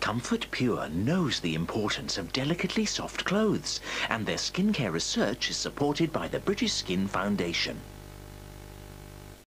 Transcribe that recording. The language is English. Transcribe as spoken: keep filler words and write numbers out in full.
Comfort Pure knows the importance of delicately soft clothes, and their skincare research is supported by the British Skin Foundation.